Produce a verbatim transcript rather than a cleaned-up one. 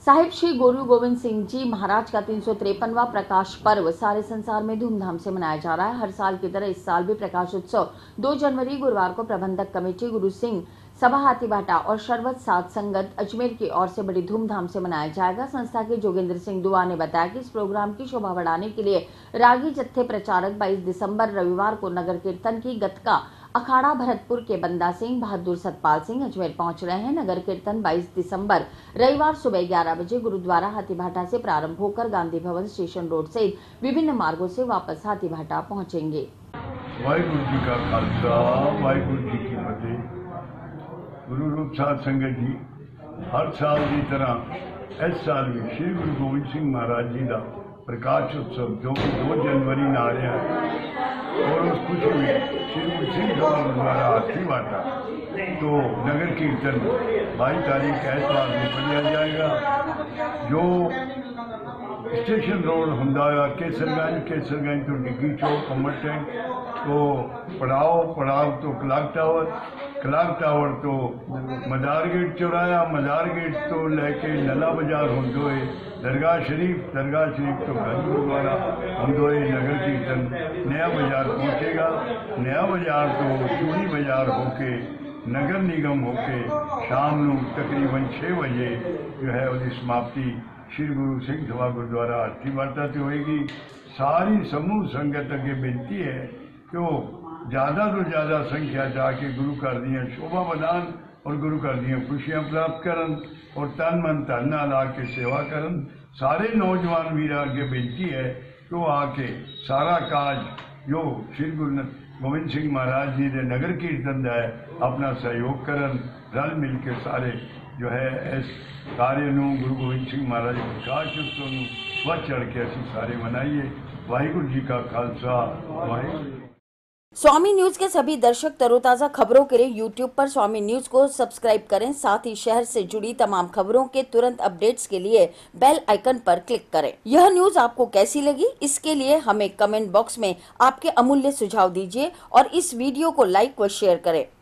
साहिब श्री गुरु गोविंद सिंह जी महाराज का तीन सौ तिरपनवां प्रकाश पर्व सारे संसार में धूमधाम से मनाया जा रहा है। हर साल की तरह इस साल भी प्रकाश उत्सव दो जनवरी गुरुवार को प्रबंधक कमेटी गुरु सिंह सभा हाथीभाटा और शरबत साध संगत अजमेर की ओर से बड़ी धूमधाम से मनाया जाएगा। संस्था के जोगेंद्र सिंह दुआ ने बताया कि इस प्रोग्राम की शोभा बढ़ाने के लिए रागी जत्थे प्रचारक बाईस दिसंबर रविवार को नगर कीर्तन की गतका अखाड़ा भरतपुर के बंदा सिंह बहादुर सतपाल सिंह अजमेर पहुंच रहे हैं। नगर कीर्तन बाईस दिसंबर रविवार सुबह ग्यारह बजे गुरुद्वारा हाथीभाटा से प्रारंभ होकर गांधी भवन स्टेशन रोड सहित विभिन्न मार्गों से वापस हाथीभाटा पहुंचेंगे। वाहिगुरु जी का खालसा वाहिगुरु जी की फतेह। गुरु रूप साध संगत जी हर साल की तरह इस साल भी श्री गुरु गोविंद सिंह महाराज जी का प्रकाश उत्सव जो कि दो जनवरी ना आ रहा है और उस खुशी में श्री गुरु सिंह सभा गुरुद्वारा हाथीभाटा तो नगर कीर्तन बाईस तारीख ऐतवार में पढ़ा जाएगा। जो स्टेशन रोड होंदा केसरगंज केसरगंज तो डिग्गी चौक अमर टैंक तो पड़ाव पड़ाव तो क्लाक टावर क्लाक टावर तो मदार गेट चौराया मदार गेट तो लेके लला बाजार होंदोए दरगाह शरीफ दरगाह शरीफ तो गंज गुरुद्वारा होंदोए नगर कीर्तन नया बाजार पहुंचेगा। नया बाजार तो चूड़ी बाजार होके नगर निगम होके शाम को तकरीबन छः बजे जो है उसकी समाप्ति श्री गुरु सिंह सभा गुरुद्वारा हाथीभाटा से होएगी। सारी समूह संगत अगे बेनती है कि वो ज़्यादा तो ज़्यादा संख्या जाके गुरु घर दियाँ शोभा बनान और गुरु घर दियाँ खुशियाँ प्राप्त करन और तन मन धन नाल आके सेवा करन। सारे नौजवान वीर अगे बेनती है कि वो आके सारा काज जो श्री गुरु गोविंद सिंह महाराज जी के नगर कीर्तन का है अपना सहयोग करन। रल मिल के सारे जो है इस कार्य गुरु गोविंद सिंह महाराज प्रकाश उत्सव बढ़ चढ़ के असी सारे मनाइए। वाहिगुरु जी का खालसा वाहिगुरु। स्वामी न्यूज के सभी दर्शक तरोताजा खबरों के लिए यूट्यूब पर स्वामी न्यूज को सब्सक्राइब करें। साथ ही शहर से जुड़ी तमाम खबरों के तुरंत अपडेट्स के लिए बेल आइकन पर क्लिक करें। यह न्यूज आपको कैसी लगी, इसके लिए हमें कमेंट बॉक्स में आपके अमूल्य सुझाव दीजिए और इस वीडियो को लाइक व शेयर करें।